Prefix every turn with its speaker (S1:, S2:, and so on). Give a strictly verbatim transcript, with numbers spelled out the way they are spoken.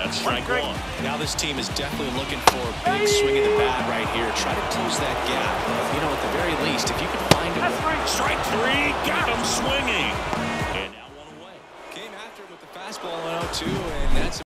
S1: That's strike one.
S2: Now this team is definitely looking for a big swing of the bat right here. Try to close that gap. You know, at the very least, if you can find him.
S1: Strike three, got him swinging. And now one away.
S2: Came after him with the fastball on oh two, and that's